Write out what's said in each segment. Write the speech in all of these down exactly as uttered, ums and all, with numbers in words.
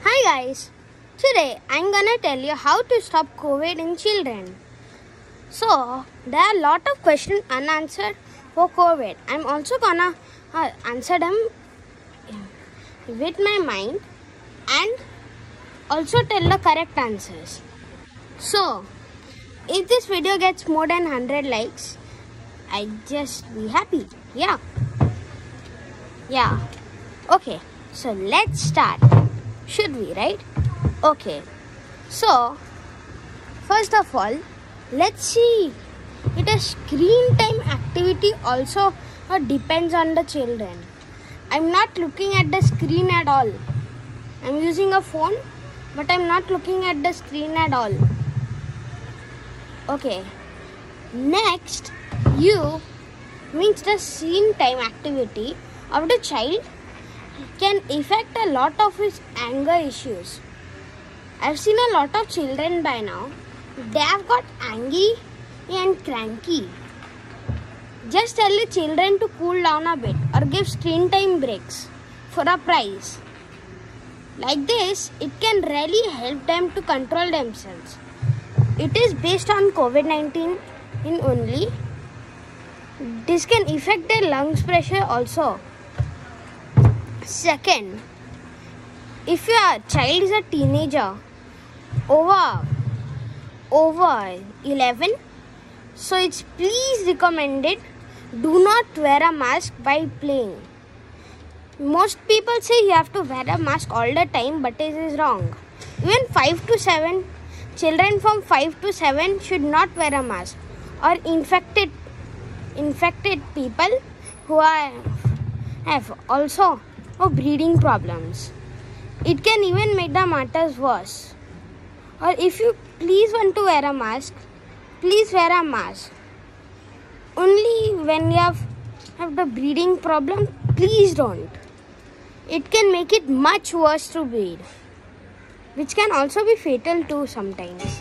Hi guys, today I'm gonna tell you how to stop COVID in children. So there are a lot of questions unanswered for COVID. I'm also gonna uh, answer them with my mind and also tell the correct answers. So if this video gets more than one hundred likes, I just be happy. Yeah. Yeah. Okay. So let's start. Should we, right? Okay. So, first of all, let's see. It is screen time activity also uh, depends on the children. I'm not looking at the screen at all. I'm using a phone, but I'm not looking at the screen at all. Okay. Next, you means the screen time activity of the child can affect a lot of his anger issues. I've seen a lot of children by now. They have got angry and cranky. Just tell the children to cool down a bit or give screen time breaks for a prize. Like this, it can really help them to control themselves. It is based on COVID nineteen in only. This can affect their lungs pressure also. Second, if your child is a teenager over over eleven, so it's please recommended do not wear a mask while playing. Most people say you have to wear a mask all the time, but it is wrong. Even five to seven children from five to seven should not wear a mask, or infected infected people who are have also or breathing problems. It can even make the matters worse. Or if you please want to wear a mask, please wear a mask. Only when you have, have the breathing problem, please don't. It can make it much worse to breathe, which can also be fatal too sometimes.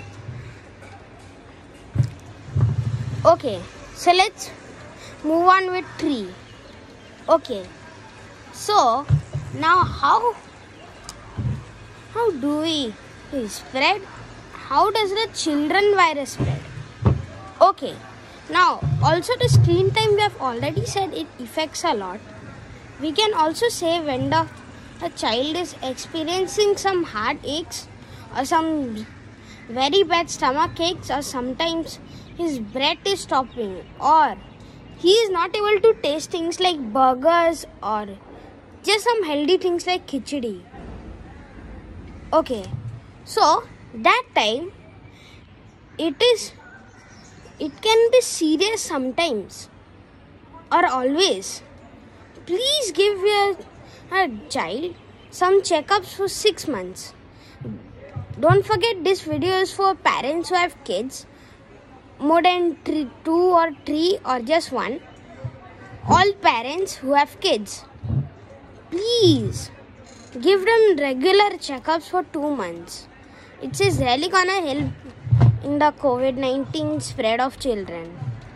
Okay, so let's move on with three. Okay. So, now how, how do we spread? How does the children virus spread? Okay, now also the screen time we have already said it affects a lot. We can also say when the, the child is experiencing some heartaches or some very bad stomach aches, or sometimes his breath is stopping, or he is not able to taste things like burgers or just some healthy things like khichdi. Okay, so that time it is it can be serious sometimes or always. Please give your a child some checkups for six months. Don't forget, this video is for parents who have kids more than three, two or three or just one. All parents who have kids, please give them regular checkups for two months. It is really gonna help in the COVID nineteen spread of children.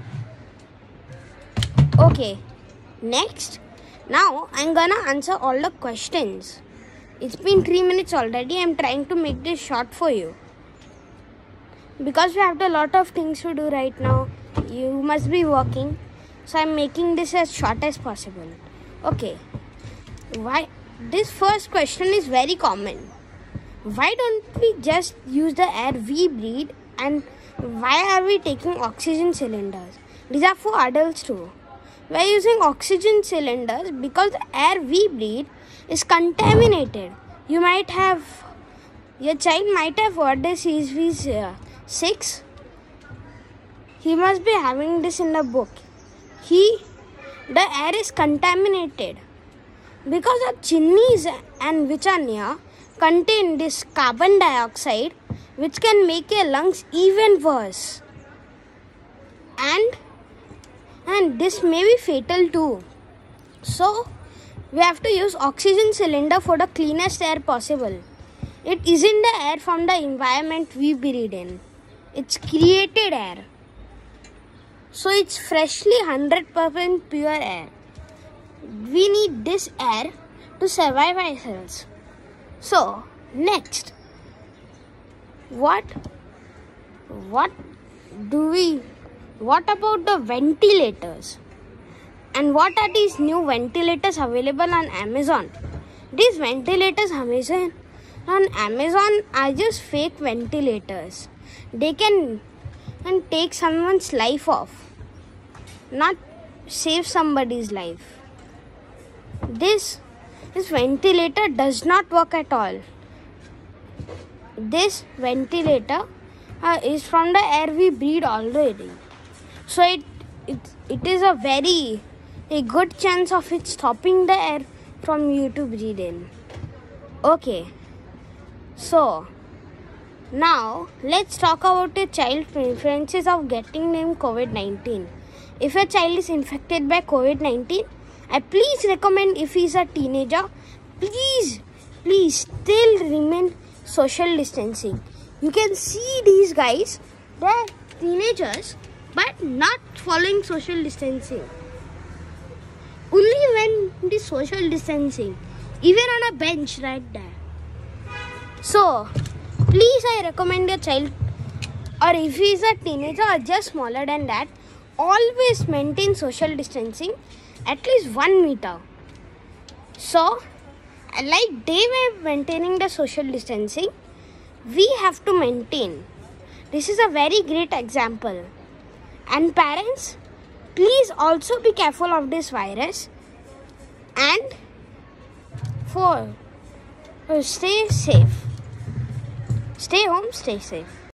Okay, next, now I'm gonna answer all the questions. It's been three minutes already. I'm trying to make this short for you, because we have a lot of things to do right now. You must be working, so I'm making this as short as possible. Okay. Why? This first question is very common. Why don't we just use the air we breathe, and why are we taking oxygen cylinders? These are for adults too. We are using oxygen cylinders because the air we breathe is contaminated. You might have, your child might have heard this. He's uh, six. He must be having this in the book. He, the air is contaminated because the chimneys and which are near contain this carbon dioxide, which can make your lungs even worse. And and this may be fatal too. So we have to use oxygen cylinder for the cleanest air possible. It isn't the air from the environment we breathe in. It's created air. So it's freshly one hundred percent pure air. We need this air to survive ourselves. So Next, what what do we what about the ventilators? And what are these new ventilators available on Amazon? These ventilators Amazon on Amazon are just fake ventilators. They can and take someone's life off, not save somebody's life. This this ventilator does not work at all. This ventilator uh, is from the air we breathe already. So it it, it is a very a good chance of it stopping the air from you to breathe in. Okay. So now let's talk about your child preferences of getting them COVID nineteen. If your child is infected by COVID nineteen, I please recommend, if he's a teenager, please, please still remain social distancing. You can see these guys, they're teenagers, but not following social distancing. Only when the social distancing, even on a bench right there. So, please, I recommend your child, or if he is a teenager or just smaller than that, always maintain social distancing at least one meter. So, like they were maintaining the social distancing, we have to maintain. This is a very great example. And parents, please also be careful of this virus. And for uh, stay safe. Stay home, stay safe.